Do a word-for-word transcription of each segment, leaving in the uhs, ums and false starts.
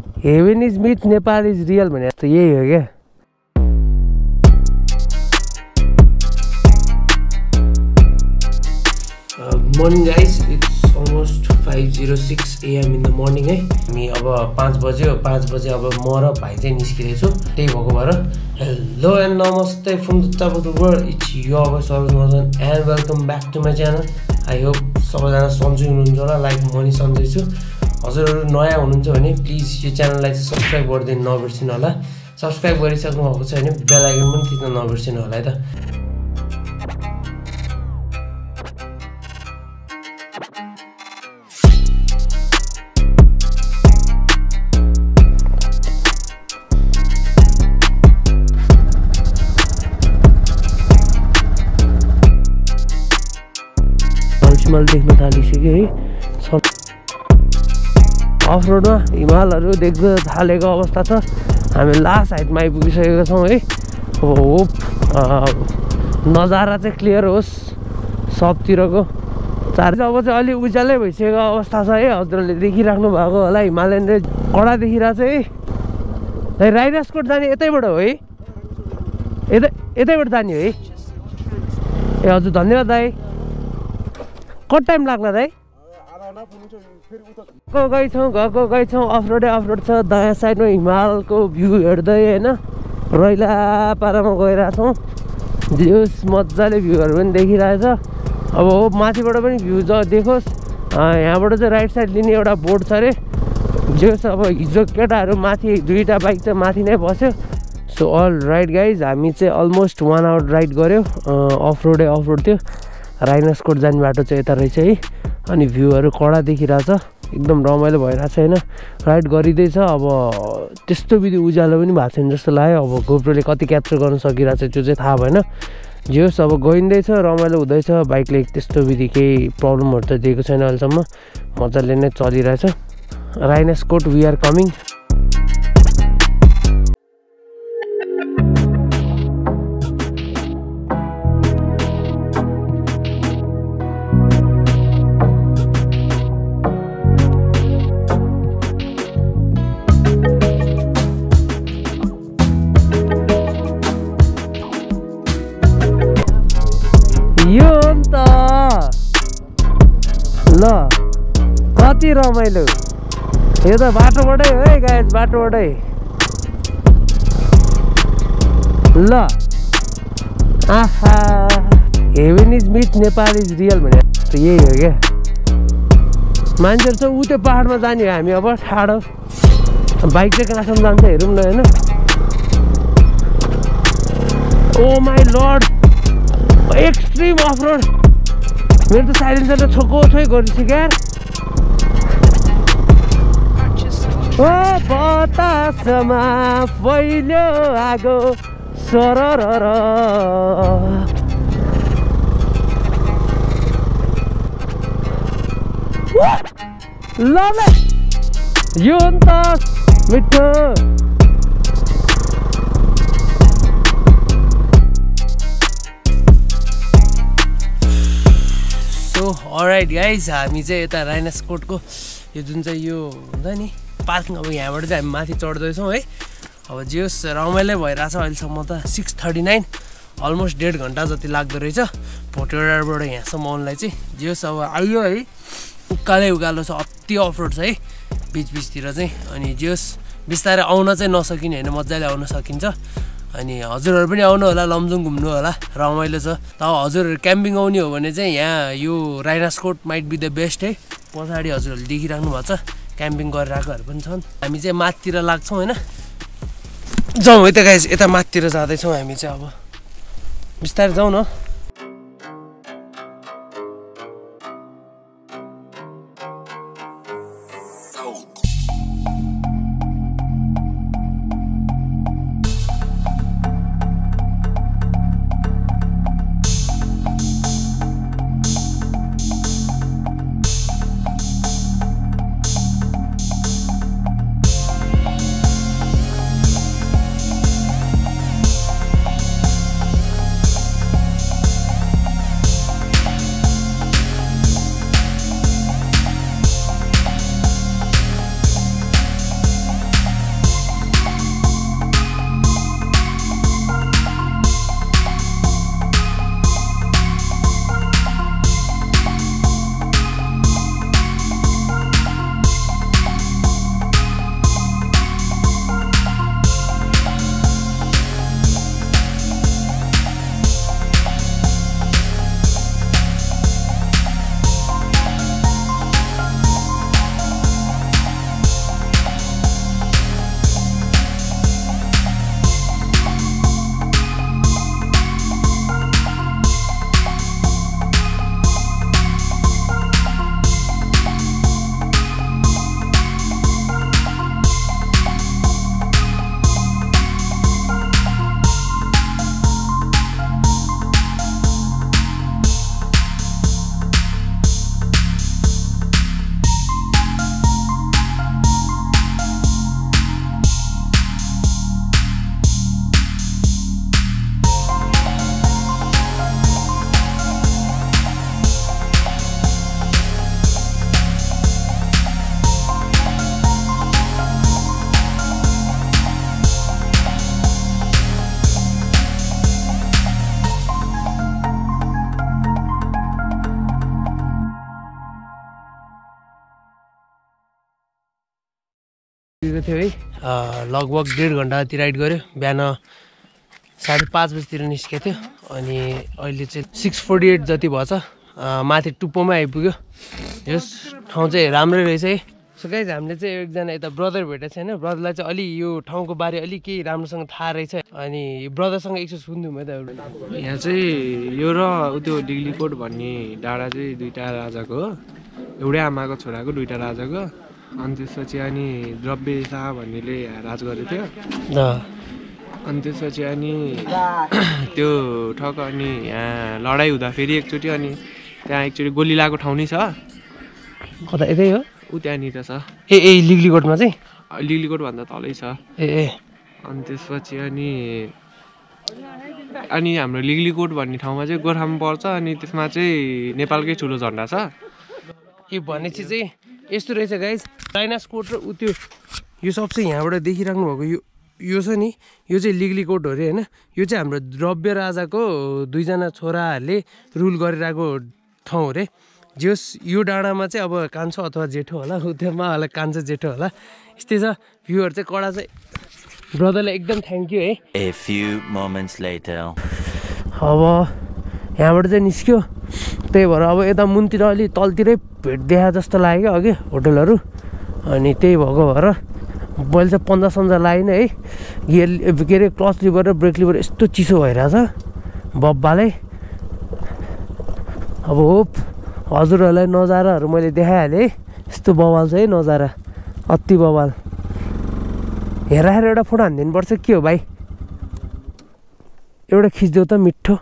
Heaven is myth, Nepal is real भने जस्तो यही हो क्या। Morning guys, it's almost five oh six A M in the morning है। हामी अब पाँच बज्यो, पाँच बजे अब म र भाइ चाहिँ निस्किरहेछु, त्यही भएको भएर हेलो एन्ड नमस्ते from the top of the world, it's your boy Saroj Maharjan and welcome back to my channel। I hope सबैजना सन्चै हुनुहुन्छ होला, लाइक म नि सन्चै छु। हजुरहरु नयाँ हुनुहुन्छ भने प्लिज यो च्यानललाई चाहिँ सब्स्क्राइब गर्दिनु नबिर्सिनु होला। सब्स्क्राइब गरिसक्नु भएको छ भने बेल आइकन पनि थिच्न नबिर्सिनु होला है त। हिमाल देख्न थालिसक्यो है। अफ रोडमा हिमालहरू देख्न थालेको अवस्था छ। हामी लास्ट हाइटमा आइपुगिसकेका छौँ है। अब होप नजारा चाहिँ क्लियर होस् सबतिरको। चार अब चाहिँ अलि उज्यालै भइसकेको अवस्था छ है। हजुरहरूले देखिराख्नु भएको होला हिमालयन रेन्ज कडा देखिरहेको छ है। राइनास्कोट जाने यतैबाट हो है, यतै यतैबाट जाने हो है। ए हजुर धन्यवाद दाइ। कति टाइम लाग्ला दाइ? गएको गइ छौँ गएको गइ छौँ अफ रोडै अफ रोड छ। दायाँ साइडमा हिमालको भ्यू हेर्दै होइन रैला पारामा गइरहेको छौँ। जोस् मजाले भ्यूहरू पनि देखिरहेछ। अब हो माथिबाट पनि भ्यू ज देखोस्। यहाँबाट चाहिँ राइट साइड लिने एउटा बोर्ड छ अरे। जोस् अब हिजो केटाहरू माथि दुईवटा बाइक चाहिँ माथि नै बस्यो। सो अल राइट गाइज, हामी चाहिँ अलमोस्ट वान आवर राइड गऱ्यो। अफ रोडै अफ रोड थियो। राइनास्कोट जाने बाटो चाहिँ यता रहेछ है। अनि भ्यूहरू कडा देखिरहेछ, एकदम रमाइलो भइरहेछ होइन। राइड गरिँदैछ। अब त्यस्तो विधि उज्यालो पनि भएको छैन जस्तो लाग्यो। अब गोप्रोले कति क्याप्चर गर्न सकिरहेछ त्यो चाहिँ थाहा भएन। जे होस् अब गइँदैछ, रमाइलो हुँदैछ। बाइकले त्यस्तो विधि केही प्रब्लमहरू त दिएको छैन अहिलेसम्म, मजाले नै चलिरहेछ। Rainaskot we are coming. यो अन्त ल कति रमाइलो। यो त बाटोबाटै हो है गाइस, बाटोबाटै ल। आहा heaven is myth, Nepal is real भने त यही हो क्या। मान्छेहरू चाहिँ उ त्यो पाहाडमा जाने हो, हामी अब ठाडो बाइक चाहिँ कहाँसम्म जान्छ हेरौँ न होइन। Oh my lord, extreme off road. मेरो त साइलेन्सरले छोको छोइ गरिसक्यो यार। ओ बतासमा फैल्यो आगो सरर ल यो अन्त मिठो। अलराइट गाइज, हामी चाहिँ यता राइनास्कोटको यो जुन चाहिँ यो हुन्छ नि पार्किङ, अब यहाँबाट चाहिँ हामी माथि चढ्दैछौँ है। अब जे होस् रमाइलो भइरहेछ अहिलेसम्म त। सिक्स थर्टी नाइन अलमोस्ट डेढ घन्टा जति लाग्दो रहेछ भोटेडाबाट यहाँसम्म आउनलाई चाहिँ। जे होस् अब आइयो है, उकालै उकालो छ, अति अफ रोड छ है बिच बिचतिर चाहिँ। अनि जे होस् बिस्तारै आउन चाहिँ नसकिने होइन, मजाले आउन सकिन्छ। अनि हजुरहरू पनि आउनु होला, लमजुङ घुम्नु होला, रमाइलो छ। त हजुरहरू क्याम्पिङ आउने हो भने चाहिँ यहाँ यो Rainaskot might be the best है। पछाडि हजुरहरूले देखिराख्नु भएको छ क्याम्पिङ गरिरहेकोहरू पनि छन्। हामी चाहिँ माथितिर लाग्छौँ होइन। जाउँ है त गाइस, यता माथितिर जाँदैछौँ हामी चाहिँ। अब बिस्तारै जाउँ न। पुगेको थियो है लगभग डेढ घन्टा जति राइड गऱ्यो बिहान साढे पाँच बजीतिर निस्केको थियो अनि अहिले चाहिँ सिक्स फोर्टी एट जति भएछ माथि टुप्पोमा आइपुग्यो यस ठाउँ चाहिँ राम्रै रहेछ है सो गाइज हामीले चाहिँ एकजना यता ब्रदर भेटेको छैन ब्रदरलाई चाहिँ अलि यो ठाउँको बारे अलिक केही राम्रोसँग थाहा रहेछ अनि ब्रदरसँग एकछिन सुनिदिउँ है त यहाँ चाहिँ यो र त्यो डिग्लीकोट भन्ने डाँडा चाहिँ दुईवटा राजाको हो एउटै आमाको छोराको दुईवटा राजाको अनि त्यसपछि अनि द्रव्य शाह भन्नेले राज गरेको थियो अनि त्यसपछि अनि त्यो ठक्क अनि यहाँ लडाइँ हुँदा फेरि एकचोटि अनि त्यहाँ एकचोटि गोली लागेको ठाउँ नै छ कता यतै हो ऊ त्यहाँनिर छ ए ए लिग्लीकोटमा चाहिँ लिग्लीकोट भन्दा तलै छ ए ए अनि त्यसपछि अनि अनि हाम्रो लिग्लीकोट भन्ने ठाउँमा चाहिँ गोर्खामा पर्छ अनि त्यसमा चाहिँ नेपालकै ठुलो झन्डा छ ए भनेपछि चाहिँ यस्तो रहेछ गाइज राइनास्कोट र उ त्यो यो सब चाहिँ यहाँबाट देखिराख्नु भएको यो यो छ नि यो चाहिँ लिग्लीकोट हो अरे होइन यो चाहिँ हाम्रो द्रव्य राजाको दुईजना छोराहरूले रुल गरिरहेको ठाउँ हो अरे जस यो डाँडामा चाहिँ अब कान्छो अथवा जेठो होला उतामा होला कान्छो जेठो होला यस्तै छ भ्यूहरू चाहिँ कडा चाहिँ ब्रदरलाई एकदम थ्याङ्क यू है A few moments later. अब यहाँबाट चाहिँ निस्क्यो त्यही भएर अब यता मुनतिर अलि तलतिरै भेट देखा जस्तो लाग्यो अघि होटलहरू अनि त्यही भएको भएर मैले चाहिँ पन्जा सन्जा लगाइनँ है गियर के अरे क्लच लिभर र ब्रेक लिभर यस्तो चिसो भइरहेछ बब्बालै अब होप हजुरहरूलाई नजाराहरू मैले देखाइहालेँ यस्तो बवाल छ है नजारा अति बवाल हेरा हेरेर एउटा फोटो हानिदिनुपर्छ के हो भाइ एउटा खिचिदेऊ त मिठो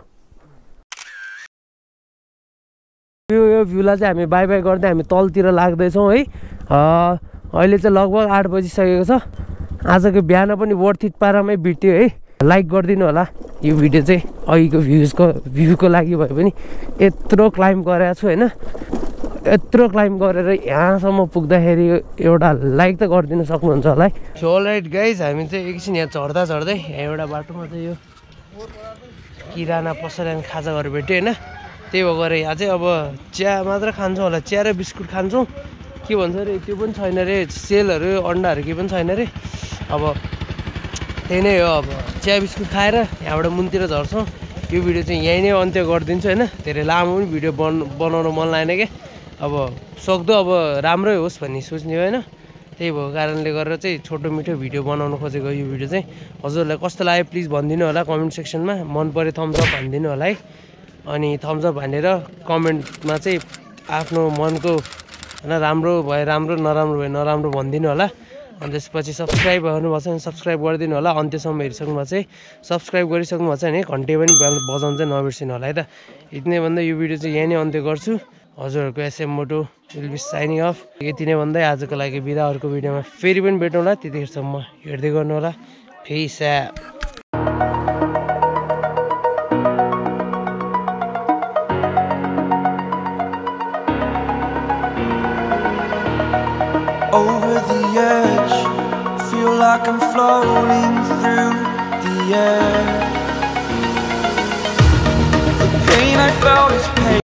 यो यो भ्यूलाई चाहिँ हामी बाई बाई गर्दै हामी तलतिर लाग्दैछौँ है अहिले चाहिँ लगभग आठ बजिसकेको छ आजको बिहान पनि वर्थ इट पारामै बित्यो है लाइक गरिदिनु होला यो भिडियो चाहिँ अघिको भ्युजको भ्यूको लागि भए पनि यत्रो क्लाइम्ब गरेको छु होइन यत्रो क्लाइम्ब गरेर यहाँसम्म पुग्दाखेरि एउटा लाइक त गरिदिनु सक्नुहुन्छ होला है सो अलराइट गाइज हामी चाहिँ एकछिन यहाँ चढ्दा चढ्दै यहाँ एउटा बाटोमा चाहिँ यो किराना पसलमा खाजा गरेर भेट्यो होइन त्यही भएर यहाँ चाहिँ अब चिया मात्र खान्छौँ होला चिया र बिस्कुट खान्छौँ के भन्छ अरे त्यो पनि छैन अरे सेलहरू अन्डाहरू केही पनि छैन अरे अब त्यही नै हो अब चिया बिस्कुट खाएर यहाँबाट मुनतिर झर्छौँ यो भिडियो चाहिँ यहीँ नै अन्त्य गरिदिन्छु होइन धेरै लामो पनि भिडियो बन बनाउन मन लागेन क्या अब सक्दो अब राम्रै होस् भन्ने सोच्ने होइन त्यही भएको कारणले गरेर चाहिँ छोटो मिठो भिडियो बनाउनु खोजेको यो भिडियो चाहिँ हजुरहरूलाई कस्तो लाग्यो प्लिज भनिदिनु होला कमेन्ट सेक्सनमा मन पऱ्यो थम्स अप भनिदिनु होला है अनि थम्स अप भनेर कमेन्टमा चाहिँ आफ्नो मनको होइन राम्रो भए राम्रो नराम्रो भए नराम्रो भनिदिनु होला अनि त्यसपछि सब्सक्राइब गर्नुभएको छ भने सब्सक्राइब गरिदिनु होला अन्त्यसम्म हेरिसक्नु भएको चाहिँ सब्सक्राइब गरिसक्नु भएको छ भने घन्टे पनि बजाउनु चाहिँ नबिर्सिनु होला है त यति नै भन्दा यो भिडियो चाहिँ यहीँ नै अन्त्य गर्छु हजुरहरूको एसएम मोटो विल बी साइनिङ अफ यति नै भन्दै आजको लागि बिदा अर्को भिडियोमा फेरि पनि भेटौँ होला त्यतिखेरसम्म हेर्दै गर्नु होला face Over the edge, feel like I'm floating through the air. The pain I felt is pain.